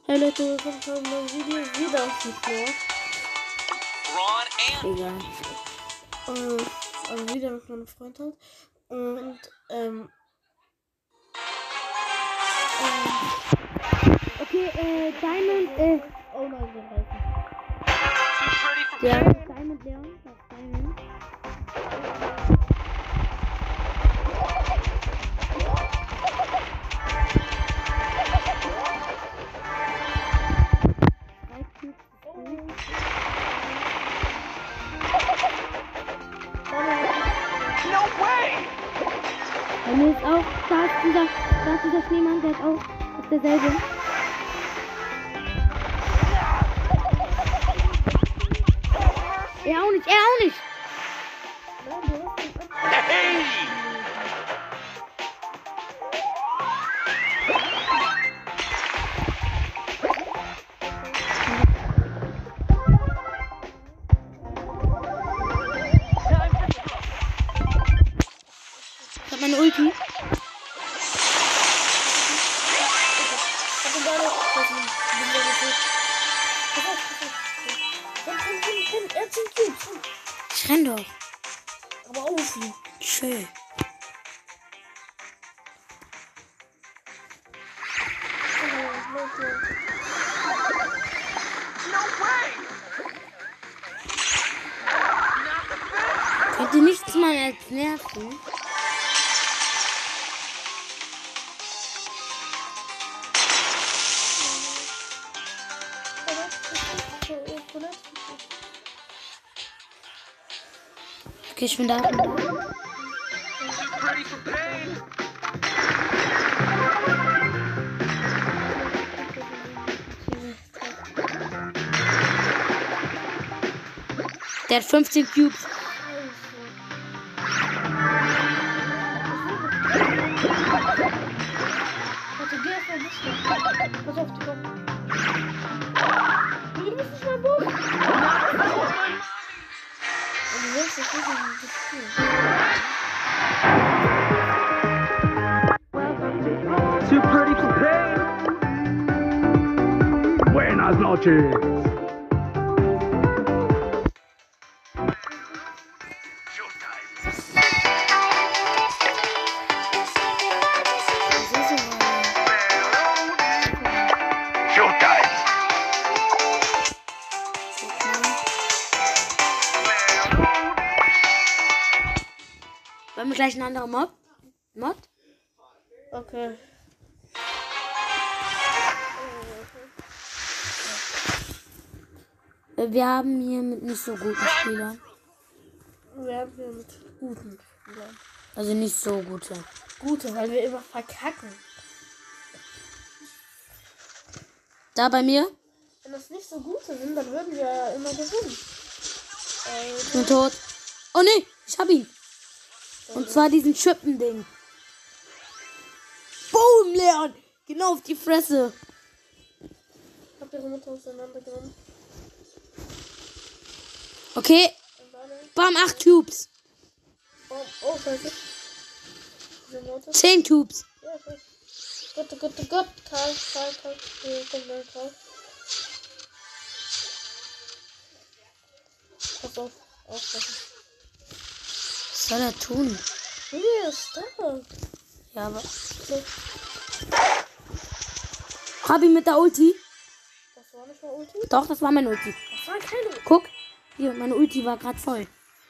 Hey Leute, willkommen zu einem neuen Video. Wieder auf die Floor. Egal. Also wieder mit meinem Freund halt. Und, okay, Diamond, oh nein, wir reißen. Ja, Diamond Leon, das ist Diamond. Bei mir ist auch, da ist dieser Schneemann, der ist auch, ist derselbe. Er auch nicht. Hey! Ich hab meine Ulti. Ich renn doch. Aber auf ihn. Schön. Könnte nichts mal als nerven. Okay, ich bin da. Der hat 15 Cubes. Pass auf, die kommen. Du bist nicht mein Boot. Du willst das nicht in das Spiel. Too pretty for pain. Buenas noches. Wollen wir gleich einen anderen Mod? Okay. Wir haben hier mit nicht so guten Spielern. Wir haben hier mit guten Spielern. Also nicht so gute. Gute, weil wir immer verkacken. Da bei mir? Wenn das nicht so gute sind, dann würden wir ja immer gewinnen. Ich bin tot. Oh ne, ich hab ihn. Und zwar diesen Chippen-Ding. Boom, Leon! Genau auf die Fresse. Ich hab ihre Mutter auseinandergenommen. Okay. Bam, 8 Cubes. Oh, scheiße. 10 Cubes. Ja, scheiße. Gott. Karl. Hier kommt mein Karl. Pass auf. Aufpassen. Was soll er tun? Hier ist da. Ja, aber. So. Hab ihn mit der Ulti. Das war nicht mal Ulti? Doch, das war meine Ulti. Das war keine Ulti. Guck. Hier, meine Ulti war gerade voll.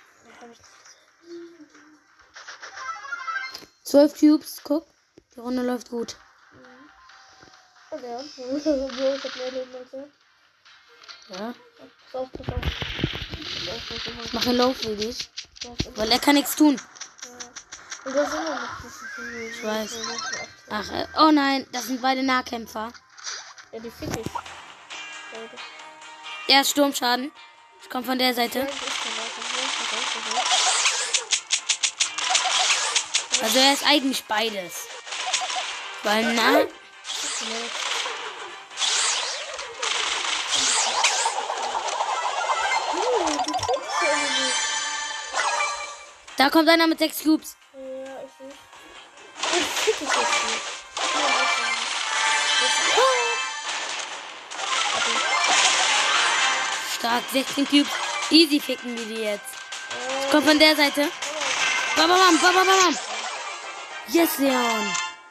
12 Cubes, guck. Die Runde läuft gut. Okay. Ich hab mehr Leben als er. Ja. Pass auf. Ich mach einen Lauf für dich. Weil er kann nichts tun. Ja. Ich weiß. Ach, oh nein, das sind beide Nahkämpfer. Ja, die fick ich. Er ist Sturmschaden. Ich komme von der Seite. Also er ist eigentlich beides. Weil na. Da kommt einer mit 6 Cubes. Ja, ich sehe. Stark, 16 Cubes. Easy ficken wir die jetzt. Ich komm von der Seite. Bam, bam, bam, bam, bam. Yes, Leon.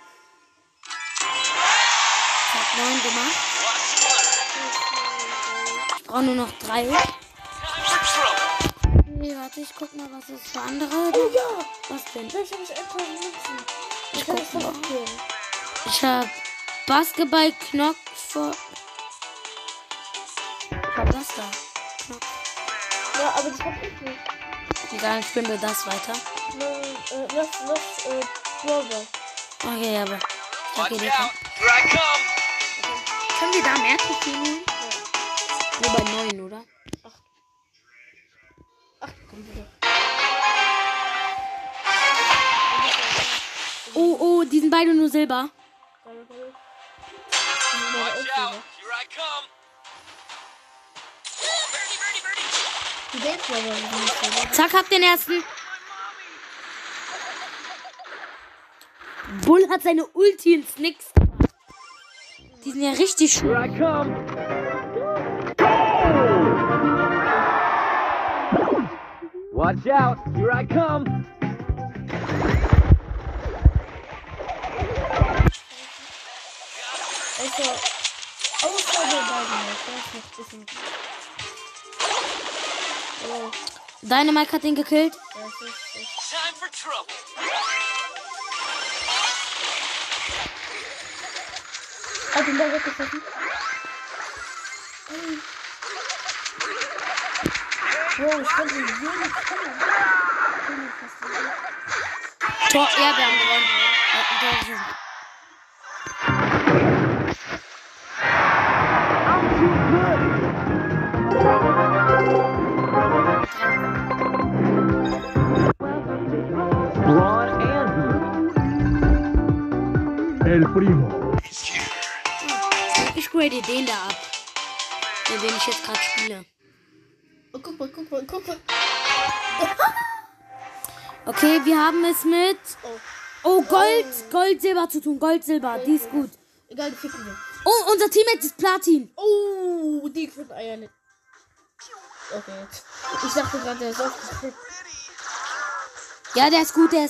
Ich hab 9 gemacht. Ich brauche nur noch 3. Nee, warte, ich guck mal, was ist für andere. Oh ja! Was denn? Vielleicht habe ich einfach Münzen. Ich guck mal. Ich hab Basketball, Knock vor. Ich hab das da. Knock. Ja, aber das hab ich nicht. Egal, ich spielen wir das weiter. Lass Brawler. Okay, aber. Okay, Here I come. können wir da mehr Trophäen holen? Nur bei 9, oder? Ach, komm wieder. Oh, die sind beide nur Silber. Watch out. Here I come. Die Brawler. Zack, hab den ersten. Bull hat seine Ulti ins Nix gemacht. Die sind ja richtig schön. Here I come. Watch out. Here I come. Also, außer der beiden. Ich weiß nicht, bisschen. Oh, Dynamite hat den gekillt. das ist. Time for trouble. Hat ihn da weggeschossen? Wow, ich konnte ihn wenig kommen. Tor, ja, wir haben gewonnen. Ja, ein Tor geschossen. Ron and El Primo. Ich grade den da ab. Den ich jetzt gerade spiele. Oh, guck mal. Okay, wir haben es mit. Oh, Gold, Silber zu tun. Gold, Silber. Die ist gut. Egal, die ficken wir. Oh, unser Teammate ist Platin. Oh, die kriegen Eier nicht. Okay. Ich dachte gerade, der ist aufgefallen. Ja, der ist gut. Er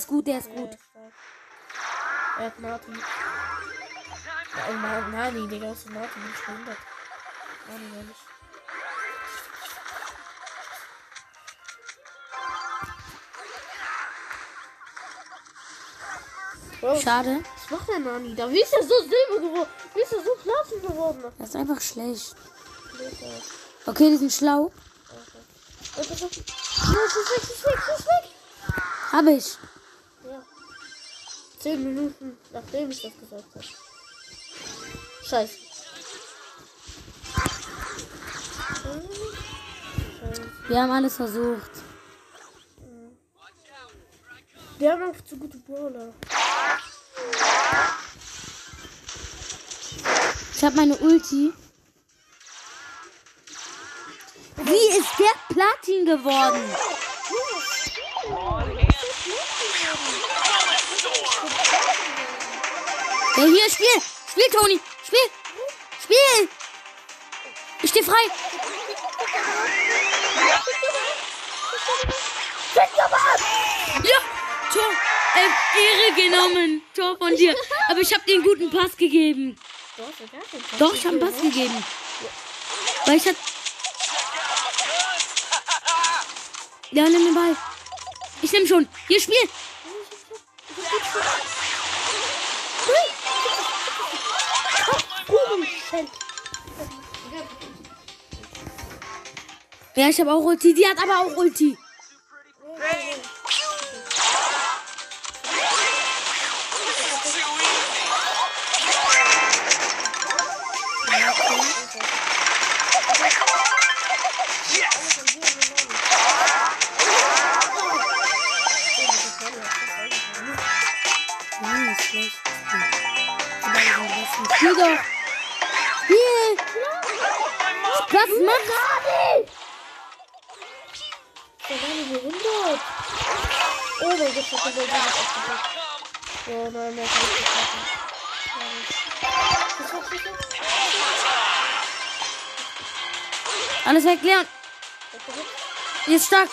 hat Martin. Ja, Nani, Digga, was ist Martin? Ich bin behindert. Nani, gar nicht. Bro, Schade. was macht der Nani da? Wie ist er so silber geworden? Wie ist er so Platin geworden? Das ist einfach schlecht. Okay, die sind schlau. Das ist weg. Hab ich. Ja. 10 Minuten, nachdem ich das gesagt habe. Scheiße. Wir haben alles versucht. Wir haben einfach zu gute Brawler. Ich habe meine Ulti. Wie ist der Platin geworden? Ja, hier, Spiel, Toni. Spiel. Ich stehe frei. Ja, Tor. Ehre genommen. Tor von dir. Aber ich habe dir einen guten Pass gegeben. Doch, ich habe einen Pass gegeben. Weil ich hab... Ja, nimm den Ball. Ich nehme schon. Hier, Spiel. Ja, ich habe auch Ulti. Die hat aber auch Ulti. Spiel doch. Spiel. Was macht er? Der war nicht 100. Oh mein Gott, ich hab den Ball aufgepackt. Oh nein, mehr kann ich nicht machen. Alles weg, Leon. Jetzt stark.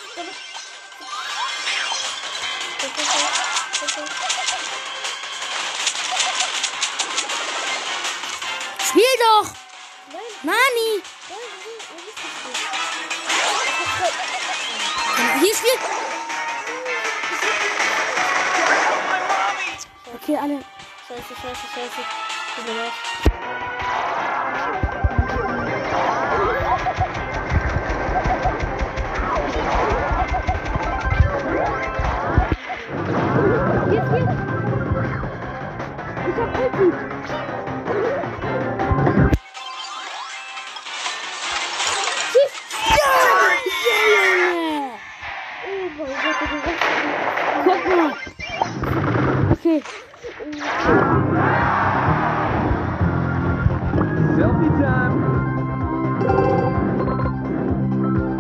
Spiel doch. Nani. Hier spielt. Okay, alle. Scheiße. Tut mir leid. Ich hab Ulti. Guck mal. Okay. Selfie time.